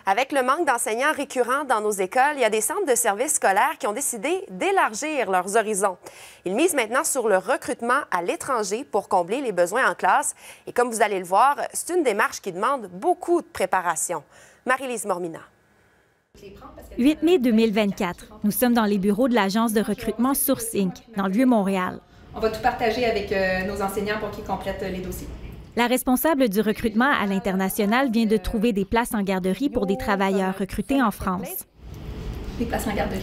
Avec le manque d'enseignants récurrents dans nos écoles, il y a des centres de services scolaires qui ont décidé d'élargir leurs horizons. Ils misent maintenant sur le recrutement à l'étranger pour combler les besoins en classe. Et comme vous allez le voir, c'est une démarche qui demande beaucoup de préparation. Marie-Lise Mormina. 8 mai 2024. Nous sommes dans les bureaux de l'agence de recrutement Source Inc., dans le Vieux-Montréal. On va tout partager avec nos enseignants pour qu'ils complètent les dossiers. La responsable du recrutement à l'international vient de trouver des places en garderie pour des travailleurs recrutés en France. Des places en garderie.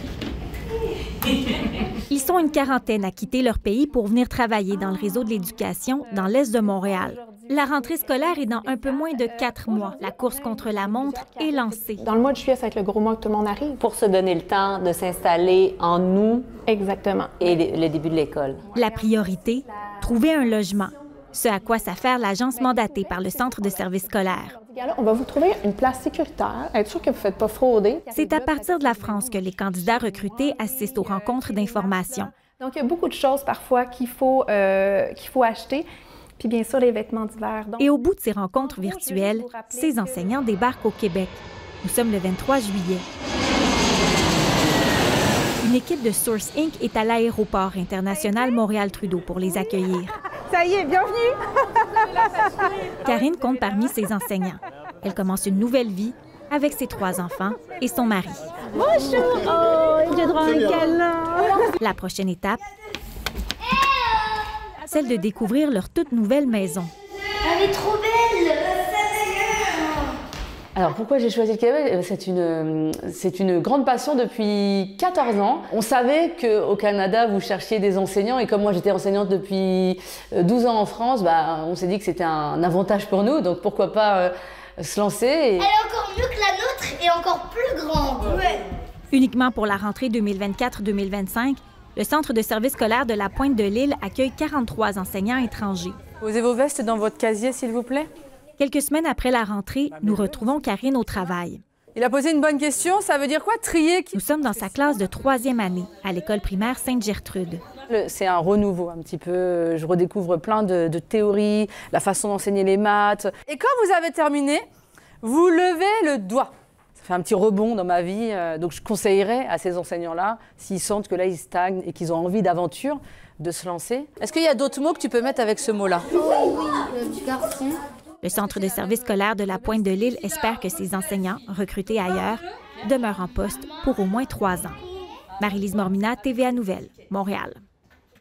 Ils sont une quarantaine à quitter leur pays pour venir travailler dans le réseau de l'éducation dans l'est de Montréal. La rentrée scolaire est dans un peu moins de 4 mois. La course contre la montre est lancée. Dans le mois de juillet, ça va être le gros mois que tout le monde arrive. Pour se donner le temps de s'installer en août. Exactement. Et le début de l'école. La priorité, trouver un logement. Ce à quoi s'affaire l'agence mandatée par le Centre de services scolaires. On va vous trouver une place sécuritaire, être sûr que vous ne faites pas frauder. C'est à partir de la France que les candidats recrutés assistent aux rencontres d'information. Donc, il y a beaucoup de choses parfois qu'il faut acheter. Puis bien sûr, les vêtements d'hiver. Et au bout de ces rencontres virtuelles, ces enseignants débarquent au Québec. Nous sommes le 23 juillet. Une équipe de Source Inc. est à l'aéroport international Montréal-Trudeau pour les accueillir. Ça y est, bienvenue! Karine compte parmi ses enseignants. Elle commence une nouvelle vie avec ses 3 enfants et son mari. Bonjour! Oh, j'ai droit à un câlin! La prochaine étape, celle de découvrir leur toute nouvelle maison. Elle est trop belle! Alors, pourquoi j'ai choisi le Québec? C'est une grande passion depuis 14 ans. On savait qu'au Canada, vous cherchiez des enseignants. Et comme moi, j'étais enseignante depuis 12 ans en France, on s'est dit que c'était un avantage pour nous. Donc, pourquoi pas se lancer Elle est encore mieux que la nôtre et encore plus grande. Ouais. Uniquement pour la rentrée 2024-2025, le Centre de services scolaires de la Pointe-de-l'Île accueille 43 enseignants étrangers. Posez vos vestes dans votre casier, s'il vous plaît. Quelques semaines après la rentrée, nous retrouvons Karine au travail. Il a posé une bonne question. Ça veut dire quoi, trier? Nous sommes dans sa classe de 3e année, à l'école primaire Sainte-Gertrude. C'est un renouveau un petit peu. Je redécouvre plein de théories, la façon d'enseigner les maths. Et quand vous avez terminé, vous levez le doigt. Ça fait un petit rebond dans ma vie. Donc je conseillerais à ces enseignants-là, s'ils sentent que là, ils stagnent et qu'ils ont envie d'aventure, de se lancer. Est-ce qu'il y a d'autres mots que tu peux mettre avec ce mot-là? Oui, garçon. Le Centre de services scolaires de la Pointe-de-l'Île espère que ces enseignants, recrutés ailleurs, demeurent en poste pour au moins 3 ans. Marie-Lise Mormina, TVA Nouvelles, Montréal.